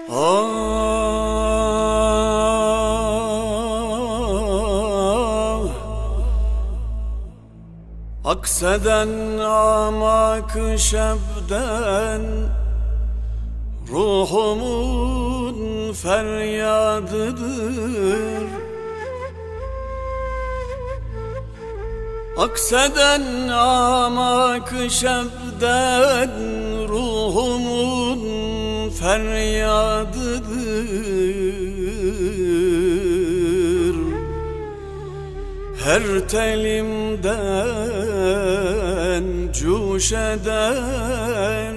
Ah, akseden amak şebden ruhumun feryadıdır. Akseden amak şebden ruhumun feryadıdır. Her telimden cuş eder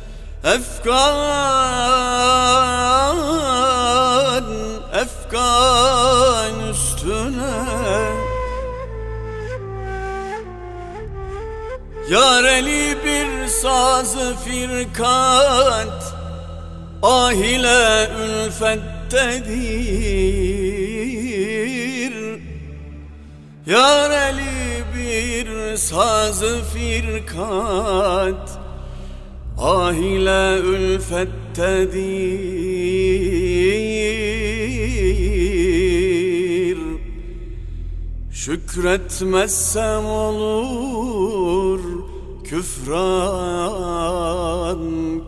efkan, efkan üstüne. Yareli bir saz-ı firkat ah ile ülfettedir. Yareli bir saz-ı firkat ah ile ülfettedir. Şükretmezsem olur küfran,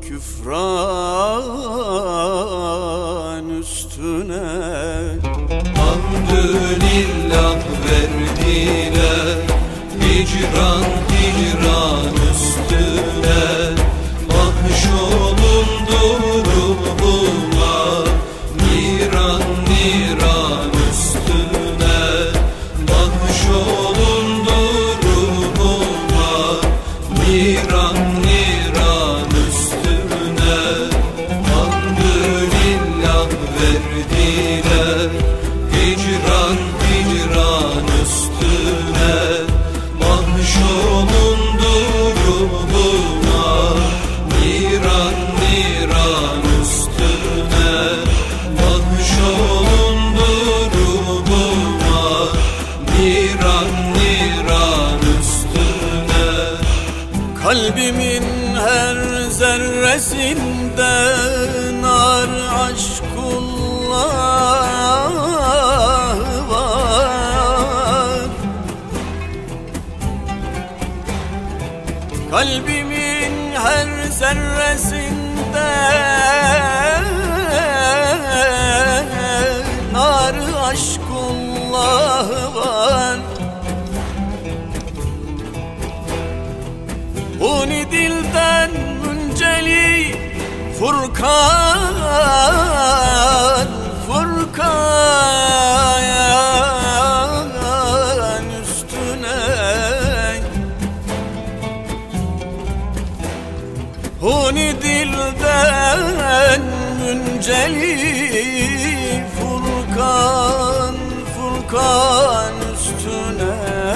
küfran üstüne. Hamdülillah verdiler hicran, hicran üstüne. Mahşolundu ruhuma niran, niran üstüne. Mahşolundu ruhuma niran, niran üstüne. Hamdülillah verdiler hicran, hicran üstüne. Mahşolundu ruhuma niran, niran üstüne. Mahşolundu ruhuma niran, niran üstüne. Kalbimin her zerresinde nar aşkullah var. Kalbimin her zerresinde nar aşkullah var. Huni dilden münceli Furkan, Furkan üstüne. Huni dilden münceli Furkan, Furkan üstüne.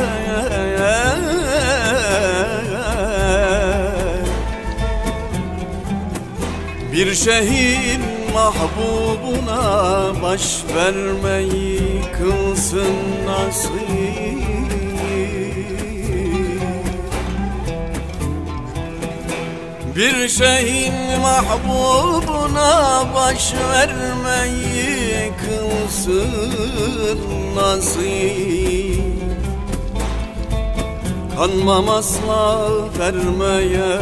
Bir şehir mahbubuna baş vermeyi kılsın nasip. Bir şehir mahbubuna baş vermeyi kılsın nasip. Kanmam asla vermeye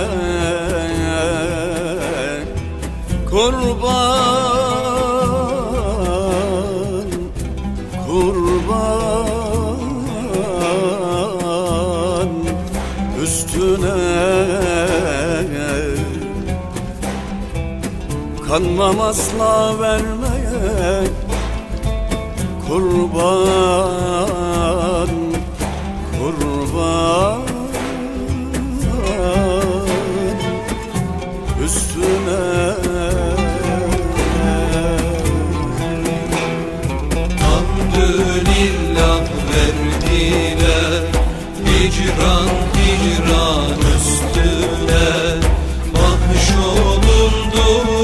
kurban, kurban üstüne. Kanmam asla vermeye kurban, kurban üstüne. Hamdülillah verdiler hicran, hicran üstüne. Mahşolundu